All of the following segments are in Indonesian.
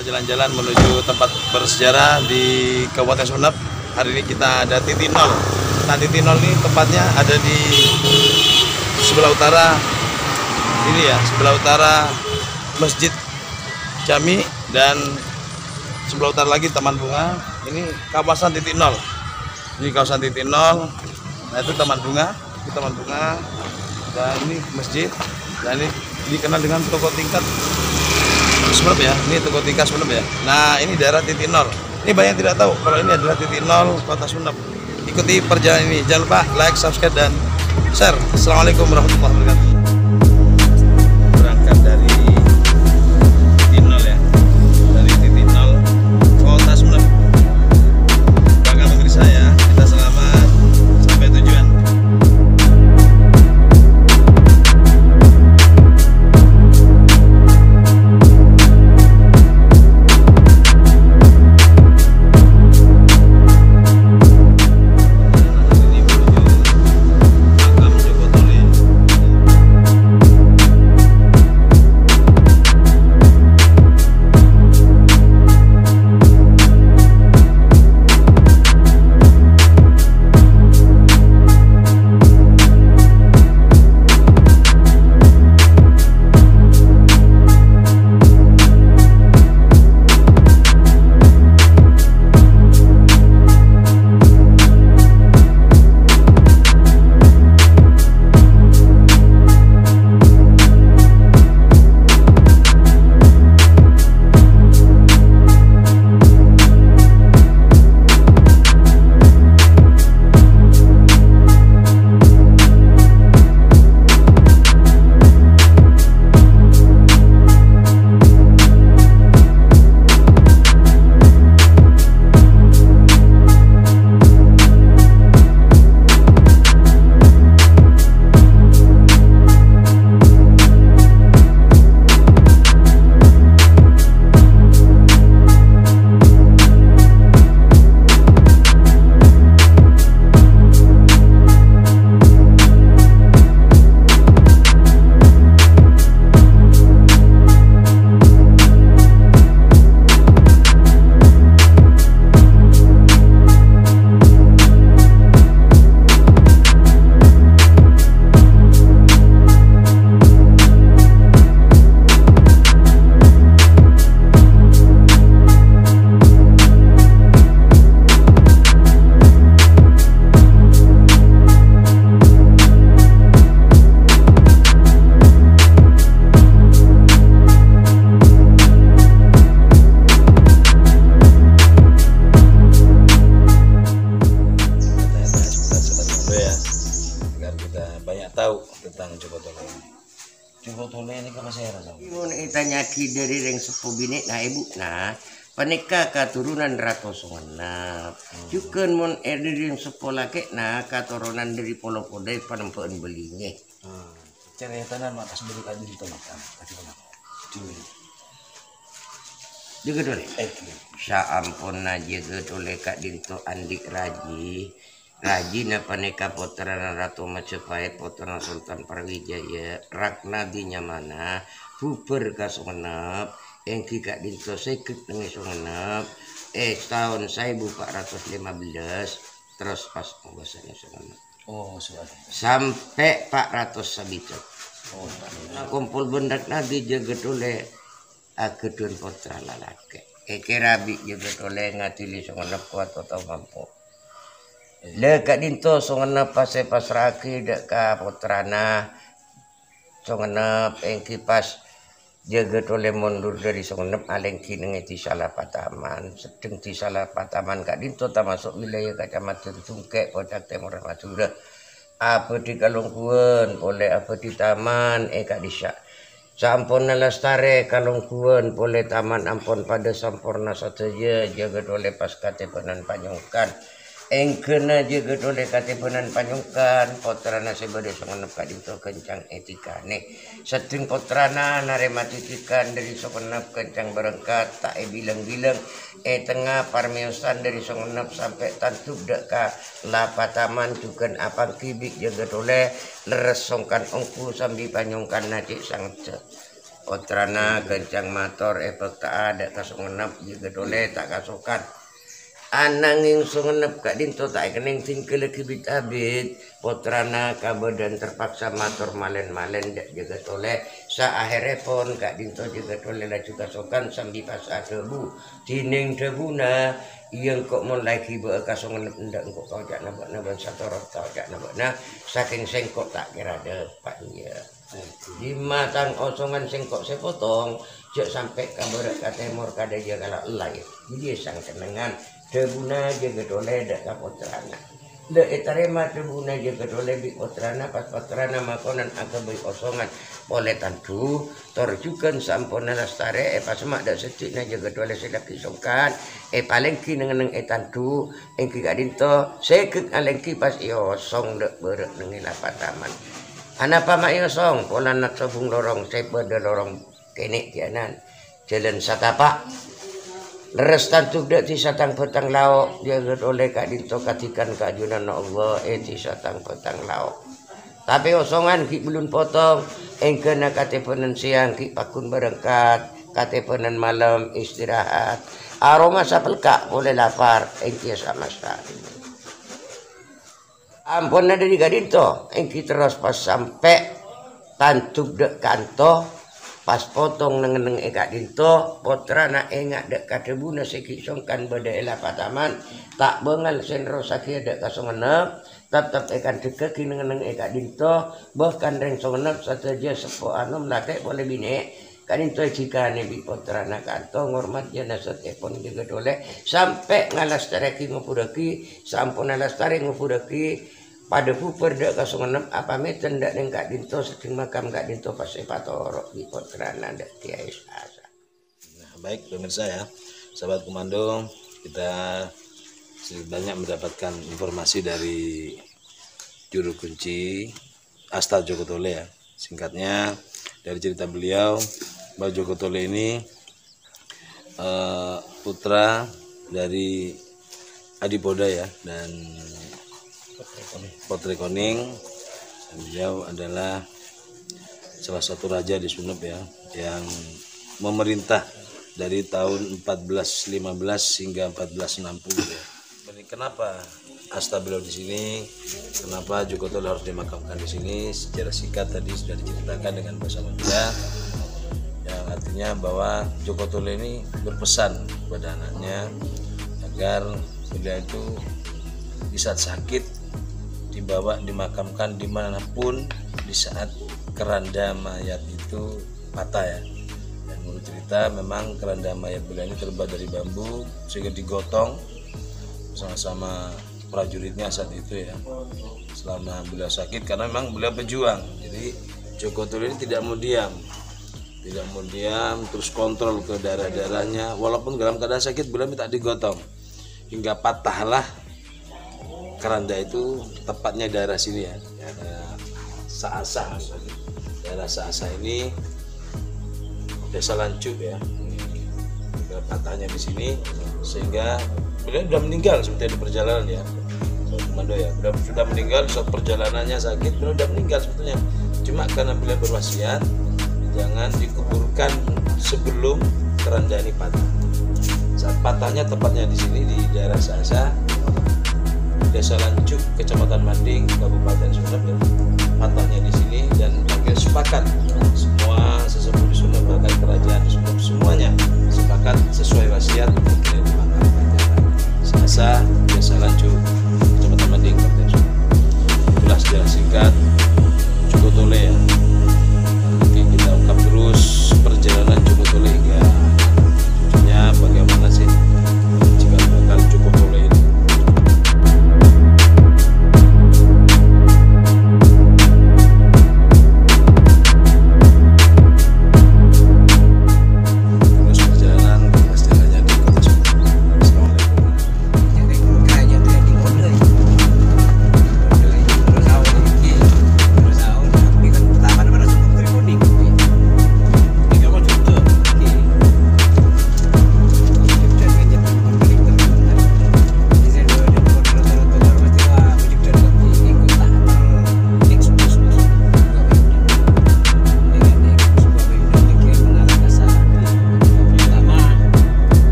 Kita jalan-jalan menuju tempat bersejarah di Kabupaten Sumeneb. Hari ini kita ada titik nol. Nah, titik nol ini tempatnya ada di sebelah utara ini ya, sebelah utara Masjid Jami dan sebelah utara lagi Taman Bunga. Ini kawasan titik nol. Ini kawasan titik nol. Nah, itu Taman Bunga, dan ini masjid. Dan ini dikenal dengan toko tingkat Sumeneb ya. Ini toko tingkat Sumeneb ya. Nah, ini daerah titik nol. Ini banyak yang tidak tahu kalau ini adalah titik nol kota Sumeneb. Ikuti perjalanan ini. Jangan lupa like, subscribe, dan share. Assalamualaikum warahmatullahi wabarakatuh. Berangkat dari titik nol ya. Dari titik nol kota Sumeneb. Bangga negeri saya. Kita selamat sampai tujuan. Tahu tentang Jogotole. Jogotole ini kan masih ada. Imun itanya ki dari reng sepuh bini nah ibu nah panika katurunan Ratu Sumeneb. Jukeun mun dari reng sepuh laki nah katurunan dari Polo Kodai panempeun belinge. Ceritanan mak sebelum tadi di makan. Tadi mana? Jogotole. Saampun Jogotole Kak Dinto Andik Raji na paneka putra Ratu Majapahit putra Sultan Parwijaya Rakna dinyamana buber ka Sumeneb engki Kak Dinto seket nengi Sumeneb tahun 1415 terus pas pembahasannya Sumeneb. Oh, sudah. Sampai Pak Ratus Sabicot. Oh, kumpul bendak nadi Jogotole agedun putra lalaki. Kerabi Jogotole ngatili Sumeneb kuat atau mampu. Le Kak Dinto Sumeneb pase pasraki dek ka putrana Sumeneb engki pas Jogotole mundur dari Sumeneb alengki nengeti salah pataman sedeng di salah pataman Kak Dinto termasuk wilayah Kecamatan Tungkek Kota Timur Madura apa di Kalungkuan boleh apa di taman Kak Disa sampun lestare Kalungkuan boleh taman ampun pada sampurna sateja Jogotole pas katepenan panyungkan engkena Jogotole katepenan panyungkan potrana sebade Sumeneb Kak Dinto kencang etikane setting potrana narematitikan dari Sumeneb kencang berengkat tak bilang-bilang tengah parmiosan dari Sumeneb sampai tantub deka lapataman jukan apang kibik Jogotole leres songkan ongku sambil panyungkan najik sangat Otrana kencang motor efek tak ada kasungenep juga dole tak kasukan. Ananging sungenep kak dinto tak kening tingkel kibit abit. Potrana kabadan terpaksa motor malen-malen dak juga dole. Sa akhirnya pun kak dinto juga dole lah juga kasukan sambil pas debu. Tining debuna yang kok mulai kiba kasungenep ndak kok kau jak nabak satu rot kau jak nabak saking sengkok tak kira depannya. Di matang osongan sengkok sepotong jek sampai kabar ke timur kada dia kalau elai dia sang kenangan debuna jaga dole dak kapotrana dak etarema debuna jaga dole bi potrana pas potrana makonan agak baik osongan boleh tantu torjukan sampona lastare pas mak dak setikna jaga dole sedaki songkan paling ki neng tantu engki gadinto sekek alengki pas iyo song dak berek nengi lapataman. Anapa mak yosong pola nak sobung lorong sepa de lorong kenek kianan jalan satapak leres tantuk dak ti satang petang lauk jaga oleh kak dinto katikan kajunan Allah ti satang petang lauk tapi osongan ki belum potong engke nak kate penen siang ki pakun berangkat kate penen malam istirahat aroma sapelka boleh lapar engke sama sekali. Ampun ada di gadinto, engki terus pas sampai tantuk dek kanto, pas potong neng eka dinto, potrana engak dek kadebuna seki songkan beda elapataman, tak bengal senro sakia dek kasongenep, tetap ekan dekeki neng eka dinto, bahkan reng songenep sateja sepo anom lake boleh bine. Kadinto jika nebi potrana kanto ngormat jana setepon juga dole sampai ngalas tareki ngupudaki sampun alas tarik ngupudaki pada puper dak kasungenep apa meten dak neng kak dinto seting makam kak dinto pas epatorok di potrana dak kiai asa. Nah, baik pemirsa ya, sahabat komando, kita banyak mendapatkan informasi dari juru kunci Asta Joko Tole ya. Singkatnya dari cerita beliau, Mbah Joko Tole ini putra dari Adipoda ya dan Potri Koning. Beliau adalah salah satu raja di Sunep ya yang memerintah dari tahun 1415 hingga 1460 ya. Kenapa asta beliau di sini? Kenapa Joko Tole harus dimakamkan di sini? Secara singkat tadi sudah diceritakan dengan bahasa Madura, yang artinya bahwa Joko Tole ini berpesan kepada anaknya agar beliau itu di saat sakit dibawa dimakamkan dimanapun di saat keranda mayat itu patah ya. Dan menurut cerita memang keranda mayat beliau ini terbuat dari bambu sehingga digotong sama-sama prajuritnya saat itu ya selama beliau sakit karena memang beliau pejuang. Jadi Joko Tole ini tidak mau diam terus kontrol ke daerah-daerahnya walaupun dalam keadaan sakit beliau minta digotong hingga patahlah keranda itu, tepatnya daerah sini ya, daerah Saasa. Daerah Saasa ini desa Lancup ya, patahnya di sini sehingga beliau sudah meninggal sebetulnya di perjalanan ya, komando ya, beliau sudah meninggal saat perjalanannya sakit, beliau sudah meninggal sebetulnya, cuma karena beliau berwasiat jangan dikuburkan sebelum keranda ini patah. Saat patahnya tepatnya di sini di daerah Saasa, Desa Lancup, Kecamatan Manding, Kabupaten Sunep ya. Patahnya di sini dan akhirnya sepakat semua sesepuh di Sunep bahkan kerajaan di Sunep semuanya sepakat sesuai wasiat untuk dimakamkan Saasa, Desa Lancup, Kecamatan Manding, Kabupaten Sunep. Itulah sejarah singkat Joko Tole ya. Oke, kita ungkap terus perjalanan Joko Tole hingga cucunya bagaimana sih jika bakal Joko Tole ini.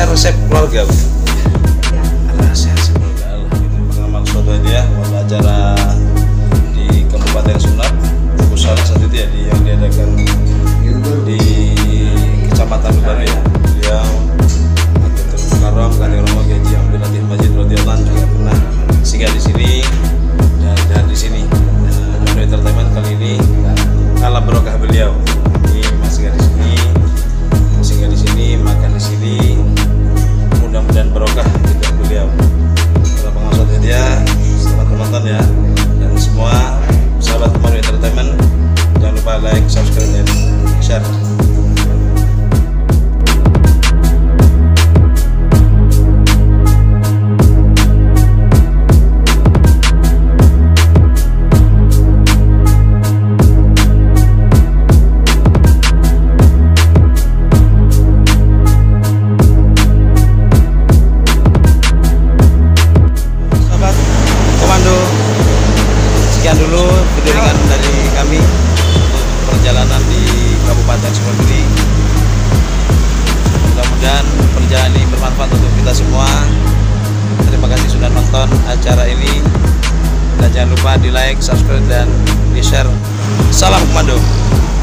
resep keluarga, Bu. Rahasia resep keluarga. Itu pengamal suatu hadiah waktu acara di Kabupaten Sunap, khususnya saat itu ya yang diadakan di Kecamatan Lubaru ya. Beliau Akhirul Mukarram Kanjeng Romo Haji Abdul Latif Majid radhiyallahu anhu juga pernah singgah di sini dan di sini. Manu Entertainment kali ini kalah berkah beliau. Ini masih singgah di sini, makan di sini. Mudah-mudahan barokah hidup beliau. Para pengawas hadiah, selamat menonton ya. Dan semua sahabat Manu Entertainment, jangan lupa like, subscribe, dan share. Sekian dulu video ringan dari kami untuk perjalanan di Kabupaten Sukabumi. Mudah-mudahan perjalanan ini bermanfaat untuk kita semua. Terima kasih sudah nonton acara ini, dan jangan lupa di like, subscribe, dan di share. Salam komando.